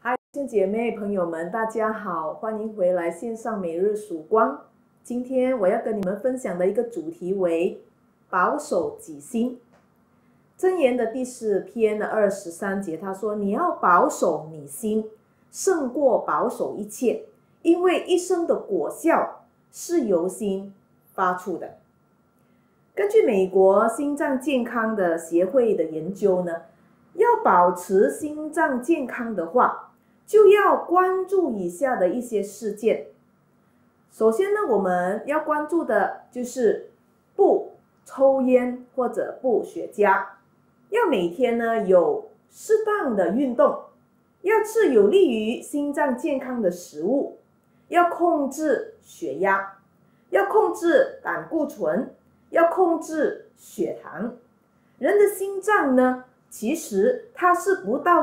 嗨，弟兄姐妹朋友们，大家好，欢迎回来线上每日曙光。今天我要跟你们分享的一个主题为保守己心。箴言的第4篇的23节，他说：“你要保守你心，胜过保守一切，因为一生的果效是由心发出的。”根据美国心脏健康的协会的研究呢，要保持心脏健康的话，就要关注以下的一些事件。首先呢，我们要关注的就是不抽烟或者不雪茄，要每天呢有适当的运动，要吃有利于心脏健康的食物，要控制血压，要控制胆固醇，要控制血糖。人的心脏呢，其实它是不到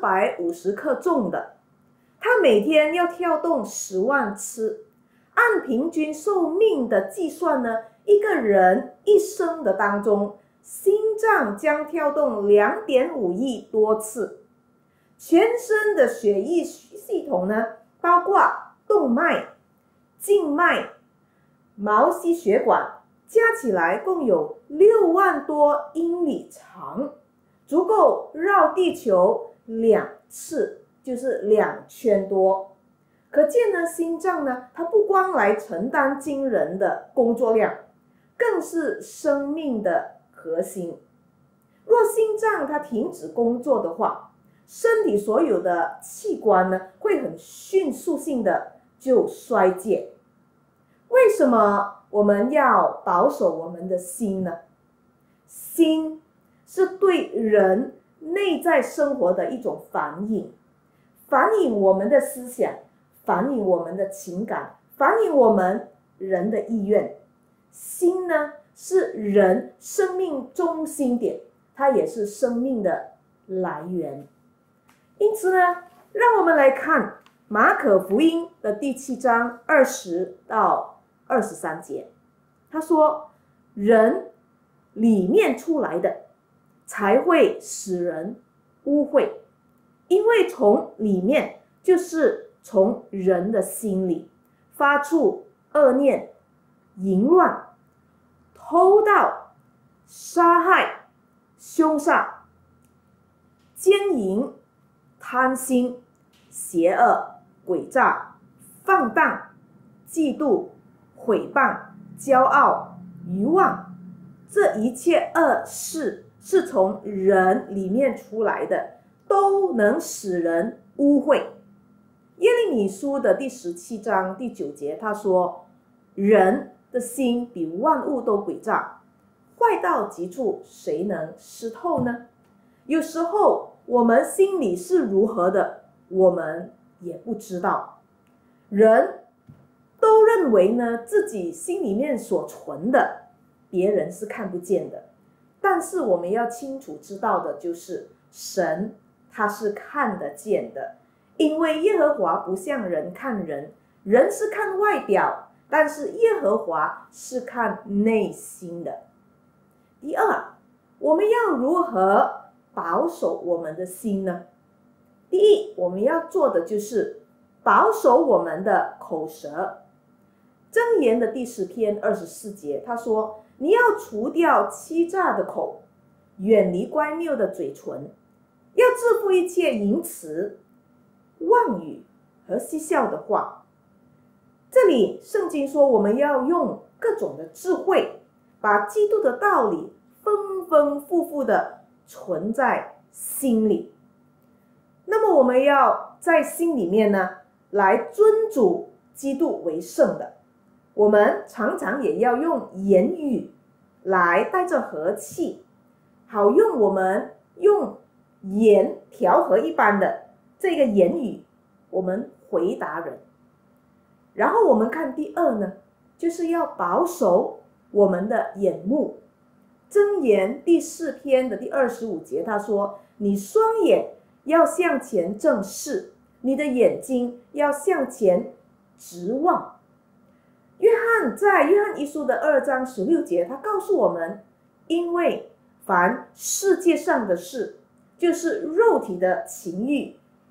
450克重的，它每天要跳动10万次。按平均寿命的计算呢，一个人一生的当中，心脏将跳动2.5亿多次。全身的血液系统呢，包括动脉、静脉、毛细血管，加起来共有6万多英里长，足够绕地球2次，就是2圈多。可见呢，心脏呢，它不光来承担惊人的工作量，更是生命的核心。若心脏它停止工作的话，身体所有的器官呢，会很迅速性的就衰竭。为什么我们要保守我们的心呢？心是对人内在生活的一种反映，反映我们的思想，反映我们的情感，反映我们人的意愿。心呢，是人生命中心点，它也是生命的来源。因此呢，让我们来看马可福音的第7章20到23节。他说：“人里面出来的，才会使人污秽，因为从里面，就是从人的心里发出恶念、淫乱、偷盗、杀害、凶杀、奸淫、贪心、邪恶、诡诈、放荡、嫉妒、毁谤、骄傲、愚妄。这一切恶事是从人里面出来的，都能使人污秽。”耶利米书的第17章第9节，他说：“人的心比万物都诡诈，坏到极处，谁能识透呢？”有时候我们心里是如何的，我们也不知道。人都认为呢，自己心里面所存的，别人是看不见的。但是我们要清楚知道的就是，神他是看得见的。因为耶和华不像人看人，人是看外表，但是耶和华是看内心的。第二，我们要如何保守我们的心呢？第一，我们要做的就是保守我们的口舌。箴言的第10篇24节，他说：“你要除掉欺诈的口，远离乖谬的嘴唇，要制服一切淫词、妄语和嬉笑的话。”这里圣经说，我们要用各种的智慧，把基督的道理丰丰富富的存在心里。那么我们要在心里面呢，来尊主基督为圣的。我们常常也要用言语来带着和气，好用我们用盐调和一般的这个言语，我们回答人。然后我们看第二呢，就是要保守我们的眼目。箴言第4篇的第25节，他说：“你双眼要向前正视，你的眼睛要向前直望。”约翰在约翰一书的2章16节，他告诉我们，因为凡世界上的事，就是肉体的情欲、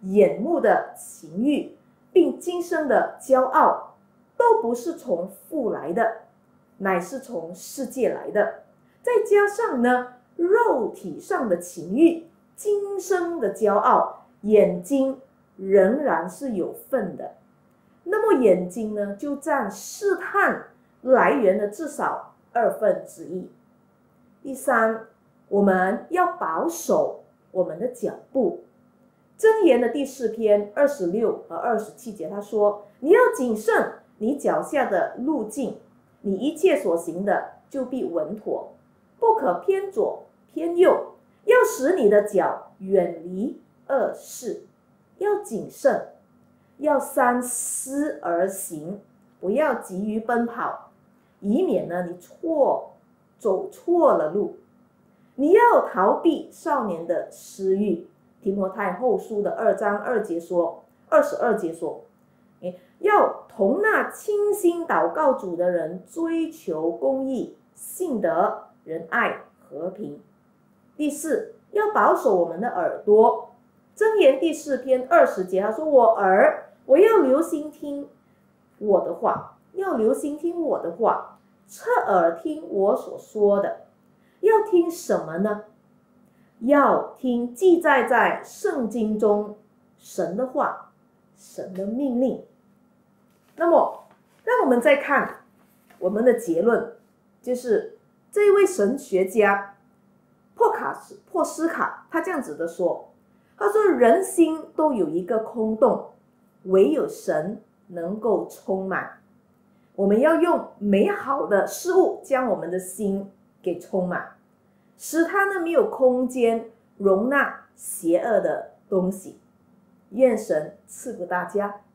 眼目的情欲，并今生的骄傲，都不是从父来的，乃是从世界来的。再加上呢，肉体上的情欲，今生的骄傲，眼睛仍然是有份的。那么眼睛呢，就占试探来源的至少1/2。第三，我们要保守我们的脚步。箴言的第4篇26和27节，他说：你要谨慎你脚下的路径，你一切所行的就必稳妥，不可偏左偏右，要使你的脚远离恶事。要谨慎，要三思而行，不要急于奔跑，以免呢你走错了路。你要逃避少年的私欲。提摩太后书的2章22节说，要同那倾心祷告主的人追求公义、信德、仁爱、和平。第四，要保守我们的耳朵。箴言第4篇20节，他说：我要留心听我的话，侧耳听我所说的。要听什么呢？要听记载在圣经中神的话，神的命令。那么让我们再看我们的结论，就是这一位神学家珀斯卡他这样子的说，他说人心都有一个空洞，唯有神能够充满。我们要用美好的事物将我们的心给充满，使它呢没有空间容纳邪恶的东西。愿神赐福大家。